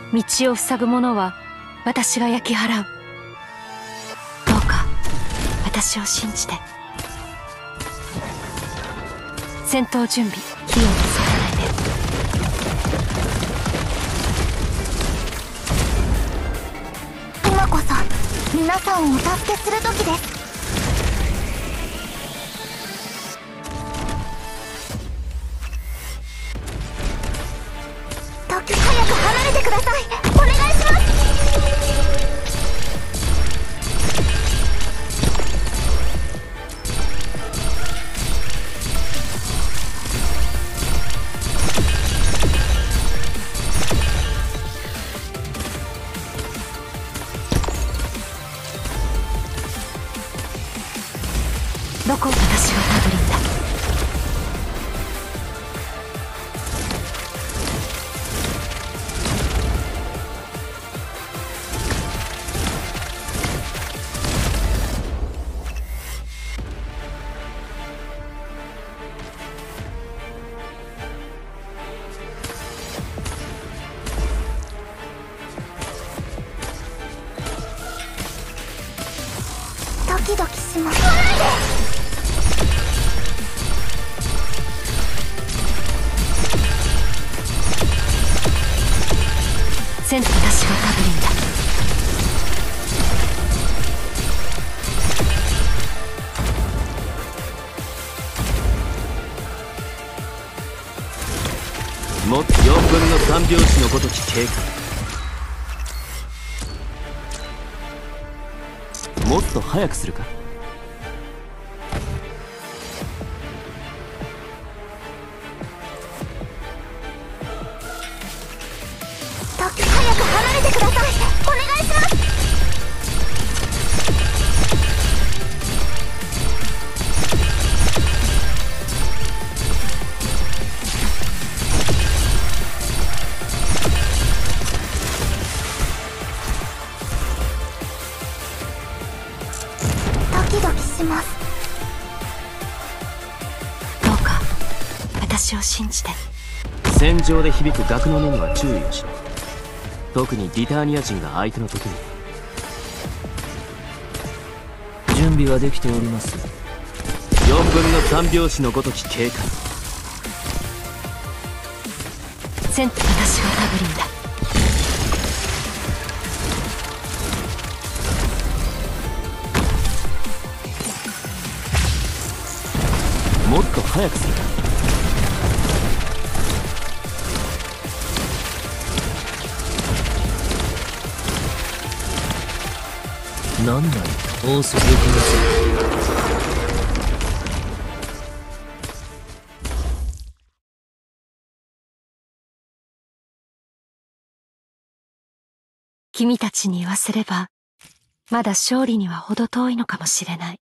道を塞ぐ者は私が焼き払う。どうか私を信じて。戦闘準備、火をつけないで。 今こそ皆さんをお助けする時です。早く離れてください。お願いします。 どこを私がたどりんだ。 ドキドキします。 戦闘、私がたどりんだ。 もっと4分の3拍子のごとき経過。もっと早くするか。 早く離れてください。お願いします。ドキドキします。 どうか私を信じて。 戦場で響く楽の音には注意をしろ。特にリターニア人が相手の時に。 準備はできております。 4分の3拍子のごとき経過。 戦闘、私がたどりんだ。 もっと早くするか。 なんだい、オース力がする。 君たちに言わせればまだ勝利には程遠いのかもしれない。